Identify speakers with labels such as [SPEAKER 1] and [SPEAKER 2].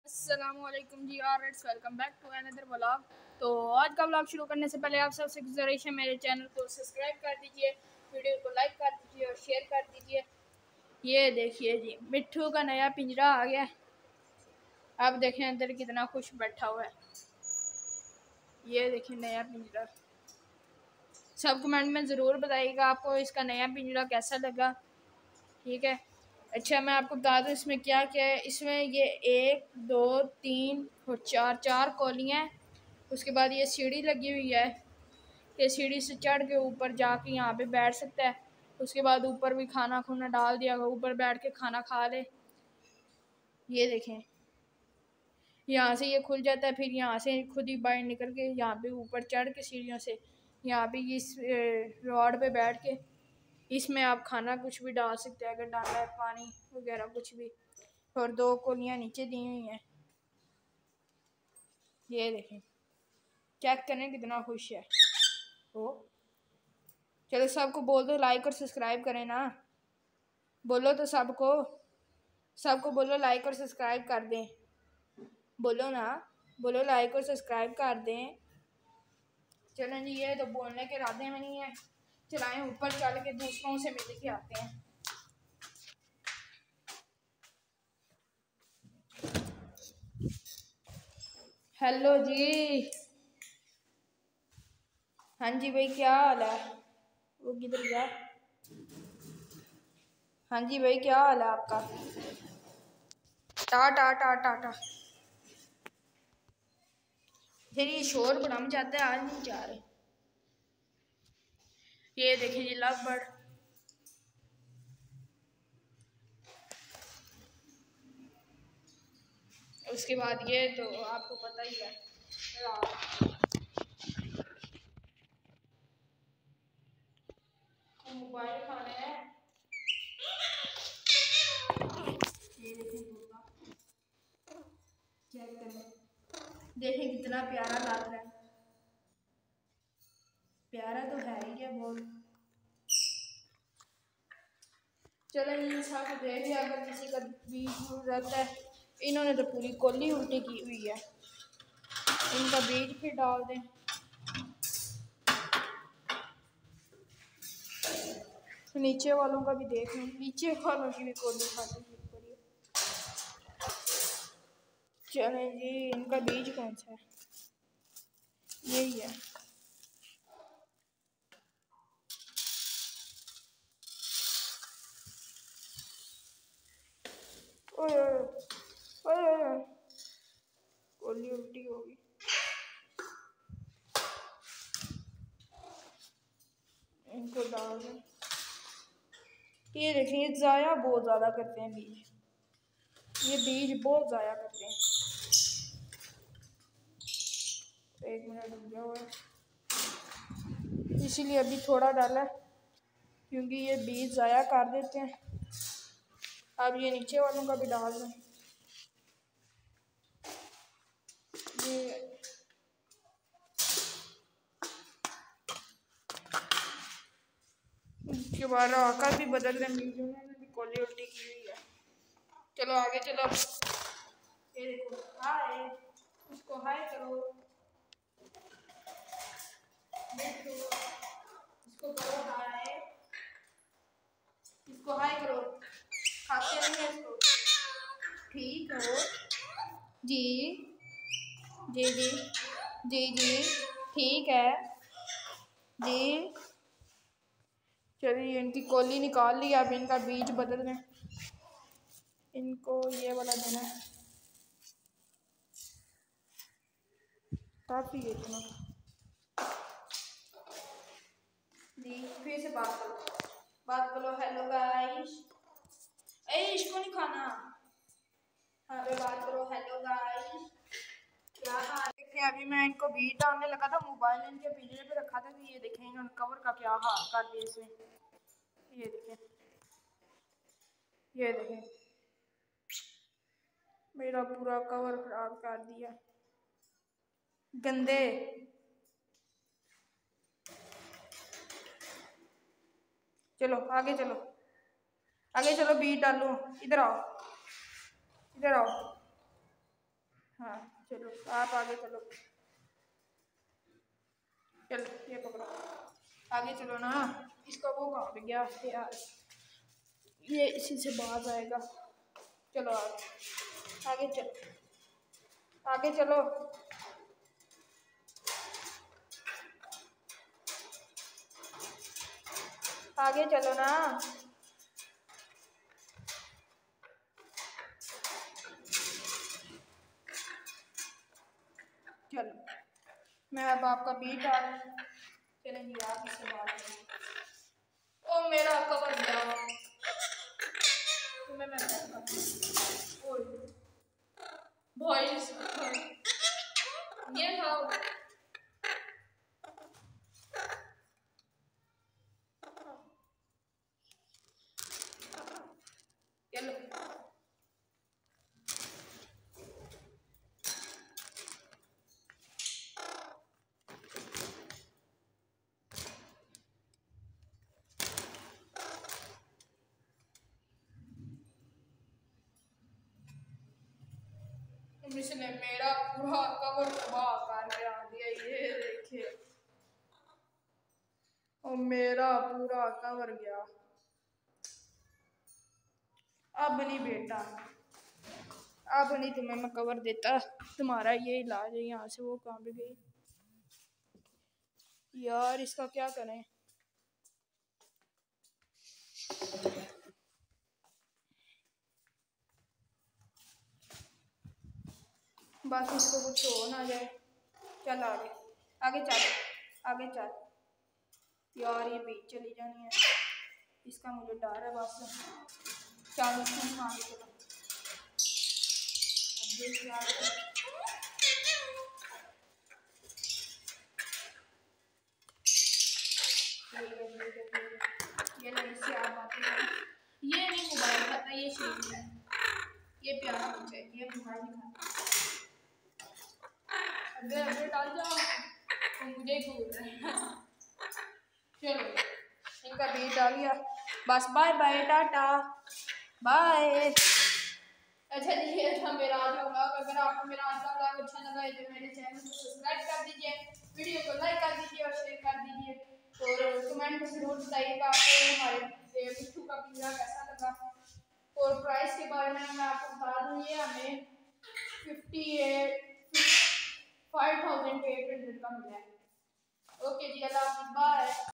[SPEAKER 1] अस्सलामुअलैकुम जी alright, welcome back to another vlog. तो आज का व्लॉग शुरू करने से पहले आप सबसे गुजारिश है मेरे चैनल को सब्सक्राइब कर दीजिए, वीडियो को लाइक कर दीजिए और शेयर कर दीजिए। ये देखिए जी, मिट्ठू का नया पिंजरा आ गया। आप देखें अंदर कितना खुश बैठा हुआ है। ये देखिए नया पिंजरा। सब कमेंट में ज़रूर बताइएगा आपको इसका नया पिंजरा कैसा लगा। ठीक है, अच्छा मैं आपको बता दूँ इसमें क्या क्या है। इसमें ये 1 2 3 और 4 कॉलियाँ हैं। उसके बाद ये सीढ़ी लगी हुई है कि सीढ़ी से चढ़ के ऊपर जाके यहाँ पे बैठ सकता है। उसके बाद ऊपर भी खाना खुना डाल दिया, ऊपर बैठ के खाना खा ले। ये देखें, यहाँ से ये खुल जाता है, फिर यहाँ से खुद ही बाहर निकल के यहाँ पे ऊपर चढ़ के सीढ़ियों से यहाँ पे इस रॉड पे बैठ के इसमें आप खाना कुछ भी डाल सकते हैं, अगर डालना है पानी वगैरह कुछ भी। और 2 कोलियाँ नीचे दी हुई हैं। ये देखें, चेक करें कितना खुश है वो। चलो सबको बोल दो लाइक और सब्सक्राइब करें ना। बोलो तो सबको बोलो लाइक और सब्सक्राइब कर दें। बोलो ना, बोलो लाइक और सब्सक्राइब कर दें। चलें जी, ये तो बोलने के इरादे में नहीं है। चलाएं ऊपर चल के दूसरों से मिल के आते हैं। हेलो जी। हाँ जी भाई, क्या हाल है? वो किधर गया? हाँ जी भाई, क्या हाल है आपका? टा टा टा टा टा। फिर ये शोर बड़ा मचाता है, आज नहीं जा रहे। ये देखिए जी, लव बर्ड। उसके बाद ये तो आपको पता ही है, मोबाइल खाने है। ये देखिए तोता, चेक करें, देखिए कितना प्यारा लग रहा है। प्यारा तो है ही है बहुत। चलो इन सब देख लिया, अगर किसी का बीज रहता है। इन्होंने तो पूरी कोली उल्टी की हुई है, इनका बीज फिर डाल दें। तो नीचे वालों का भी देख लें, नीचे वालों की भी कोली खाती पड़ी है। चलें जी, इनका बीज कौन सा है? यही है। ओए ओए ओए, कोली उल्टी होगी। इनको डाल दें। ये देखिए, ये ज़ाया बहुत ज़्यादा करते हैं बीज। ये बीज बहुत ज़ाया करते हैं। 1 मिनट रुक जाओ, इसीलिए अभी थोड़ा डाला है, क्योंकि ये बीज ज़ाया कर देते हैं। अब ये नीचे वालों का भी डाल दें। ये दोबारा आकर भी बदल दें, बीज उन्होंने भी कोली उल्टी की हुई है। चलो आगे चलो। ये देखो, हाय, उसको हाय करो। देखो, इसको करो हाय, इसको हाय करो। खाते नहीं है इसको। ठीक हो जी? जी जी जी जी, ठीक है जी। चलिए इनकी कोली निकाल ली, अब इनका बीज बदल दें। इनको ये वाला देना है, काफ़ी है इतना जी। फिर से बात करो। Hello guys. ए, इसको नहीं खाना। हाँ पे बात करो। हेलो गाइस, क्या हाल? देखिए अभी मैं इनको बीज डालने लगा था, मोबाइल इनके पिंजरे पे रखा था, तो ये देखें इन्होंने कवर का क्या हाल कर दिया इसमें। ये देखें, ये देखें, मेरा पूरा कवर खराब कर दिया, गंदे। चलो आगे चलो, आगे चलो, बीज डालो। इधर आओ, इधर आओ। हाँ चलो आप आगे चलो, चलो ये पकड़ो, आगे चलो ना। इसका वो कहाँ पे गया यार, ये इसी से बाहर आएगा। चलो आगे, आगे चलो, आगे चलो। आगे चलो ना। चलो मैं अब आपका बीट आ रहा हूँ। चलेंगे आप इससे बात करें। ओ मेरा कवर गया, तुम्हें मैं बॉयज ये खाओ। चलो इसने मेरा पूरा कवर तबाह करके आ दिया, ये देखिए। और मेरा पूरा कवर गया। अब नहीं बेटा, अब नहीं तुम्हें मैं कवर देता। तुम्हारा ये इलाज है, यहाँ से वो कहाँ पे गई यार, इसका क्या करें। बस इसको कुछ हो ना जाए। चल आगे, आगे चल, आगे चल। यार ये बीच चली जानी है, इसका मुझे डर है बस। चलो तुम आगे चलो। ये नहीं इससे आप बातें करें। ये नहीं मोबाइल खाता, ये शेर है, ये प्यारा बच्चा है, ये मोबाइल नहीं खाता। अगर अगर डाल जाओ तो मुझे ही भूल रहे हैं। चलो इनका बीट डाल गया, बस बाय बाय टाटा बाय। अच्छा जी ये था मेरा आज का व्लॉग। अगर आपको मेरा आज का व्लॉग अच्छा लगा है तो मेरे चैनल को सब्सक्राइब कर दीजिए, वीडियो को लाइक कर दीजिए और शेयर कर दीजिए, और कमेंट में जरूर बताइएगा आपको हमारे मिट्टू का पिंजरा कैसा लगा। और प्राइस के बारे में मैं आपको बता दूँ, ये हमें 58,800 का मिला है। ओके जी, अल्लाह हाफिज़, बाय।